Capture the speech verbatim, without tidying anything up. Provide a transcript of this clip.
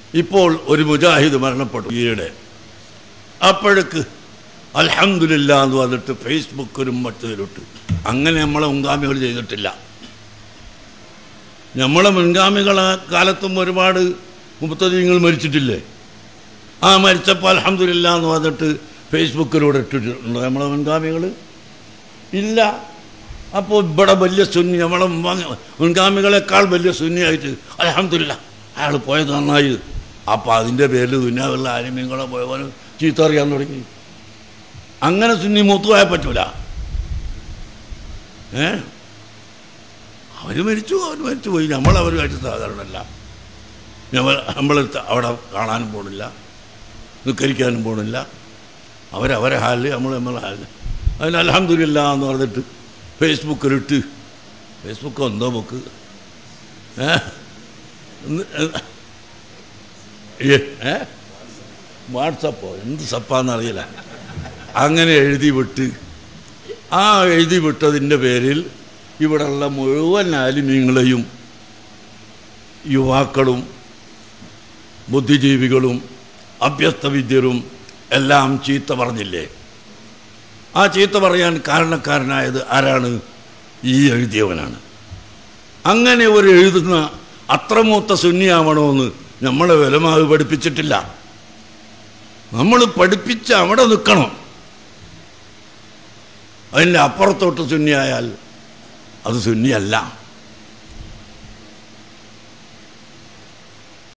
ഇപ്പോൾ ഒരു മുജാഹിദ് മരണപ്പെട്ടു ഈയിടെ. അപ്പോഴേക്ക് അൽഹംദുലില്ലാ എന്ന് പറഞ്ഞിട്ട് ഫേസ്ബുക്കിലും മറ്റതിലിട്ട്. അങ്ങനെ നമ്മളെ മുൻഗാമികൾ ചെയ്തിട്ടില്ല. നമ്മളെ മുൻഗാമികളെ കാലത്തും ഒരുപാട് മുപ്പത്തതിങ്ങൾ മരിച്ചിട്ടില്ലേ? ആ മരിച്ചപ്പോൾ അൽഹംദുലില്ലാ എന്ന് പറഞ്ഞിട്ട് ഫേസ്ബുക്കിലൂടെ ഇട്ടിട്ടുണ്ടോ നമ്മളെ മുൻഗാമികൾ? ഇല്ല. അപ്പോൾ ഇവിടെ വലിയ സുന്നി, നമ്മളെ മുൻഗാമികളെക്കാൾ വലിയ സുന്നിയായിട്ട് അൽഹംദുലില്ലാ അയാൾ പോയത് നന്നായി. അപ്പോൾ അതിൻ്റെ പേരിൽ ദുനിയാവുള്ള ആലിമീങ്ങളെ പോയവന് ചീത്ത അറിയാൻ തുടങ്ങി. അങ്ങനെ സുന്നി മൂത്തുപോയാൽ പറ്റൂല. ഏ അവർ മരിച്ചു, അവർ മരിച്ചു പോയി. നമ്മളവരുമായിട്ട് സാധാരണല്ല. നമ്മൾ നമ്മൾ അവിടെ കാണാനും പോകണില്ല, നിസ്കരിക്കാനും പോകണില്ല. അവരവരെ ഹാലിൽ, നമ്മൾ നമ്മളെ ഹാലിൽ. അതിന് അൽഹംദുലില്ലാ എന്ന് പറഞ്ഞിട്ട് ഫേസ്ബുക്കിലിട്ട്. ഫേസ്ബുക്ക് എന്തോ ബുക്ക് ഏ വാട്സപ്പോ എന്ത് സപ്പാന്നറിയില്ല. അങ്ങനെ എഴുതി വിട്ട്, ആ എഴുതി വിട്ടതിൻ്റെ പേരിൽ ഇവിടെയുള്ള മുഴുവൻ ആലിമീങ്ങളെയും യുവാക്കളും ബുദ്ധിജീവികളും അഭ്യസ്തവിദ്യരും എല്ലാം ചീത്ത പറഞ്ഞില്ലേ? ആ ചീത്ത പറയാൻ കാരണക്കാരനായത് ആരാണ്? ഈ എഴുതിയവനാണ്. അങ്ങനെ ഒരു എഴുതുന്ന അത്ര മൂത്ത സുന്നിയാവണമെന്ന് നമ്മളെ ഉലമാവ് പഠിപ്പിച്ചിട്ടില്ല. നമ്മൾ പഠിപ്പിച്ച് അവിടെ നിൽക്കണം. അതിൻ്റെ അപ്പുറത്തോട്ട് സുന്നിയായാൽ അത് സുന്നിയല്ല.